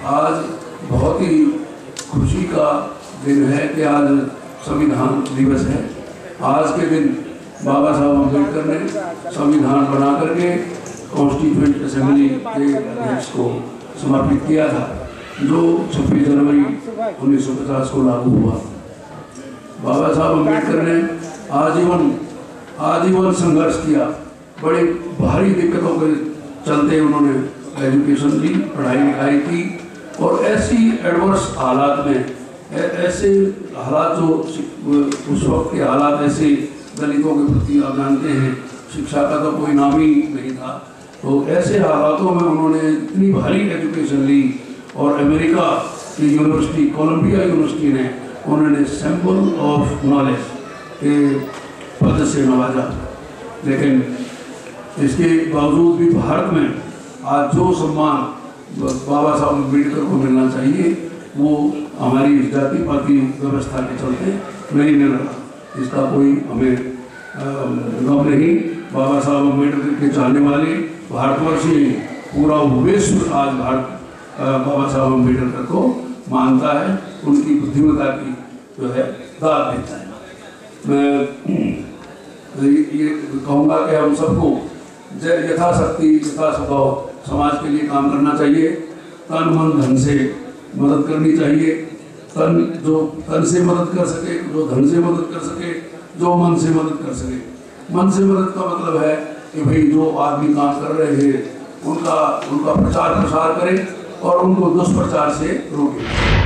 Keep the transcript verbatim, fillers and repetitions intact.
आज बहुत ही खुशी का दिन है कि आज संविधान दिवस है। आज के दिन बाबा साहब अम्बेडकर ने संविधान बना करके कॉन्स्टिट्यूएंट असेंबली के अध्यक्ष को समर्पित किया था, जो छब्बीस जनवरी उन्नीस सौ पचास को लागू हुआ। बाबा साहब अम्बेडकर ने आजीवन आजीवन संघर्ष किया। बड़ी भारी दिक्कतों के चलते उन्होंने एजुकेशन ली, पढ़ाई लिखाई की, और ऐसी एडवर्स हालात में ऐसे हालात जो उस वक्त के हालात ऐसे दलितों के प्रति आप जानते हैं, शिक्षा का तो कोई नाम ही नहीं था। तो ऐसे हालातों में उन्होंने इतनी भारी एजुकेशन ली और अमेरिका की यूनिवर्सिटी कोलंबिया यूनिवर्सिटी ने उन्होंने सिंबल ऑफ नॉलेज के पद से नवाजा। लेकिन इसके बावजूद भी भारत में आज जो सम्मान बाबा साहब अम्बेडकर को मिलना चाहिए वो हमारी जाति पाति व्यवस्था के चलते नहीं मिल रहा। इसका कोई हमें गम नहीं। बाबा साहब अम्बेडकर के चाहने वाले भारतवर्ष में पूरा विश्व आज भारत बाबा साहब अम्बेडकर को मानता है, उनकी बुद्धिमत्ता की जो है दाद देता है। मैं ये कहूँगा कि हम सबको यथाशक्ति यथासंभव समाज के लिए काम करना चाहिए। तन मन धन से मदद करनी चाहिए। तन जो तन से मदद कर सके, जो धन से मदद कर सके, जो मन से मदद कर सके। मन से मदद का मतलब है कि भाई जो आदमी काम कर रहे हैं उनका उनका प्रचार प्रसार करें और उनको दुष्प्रचार से रोकें।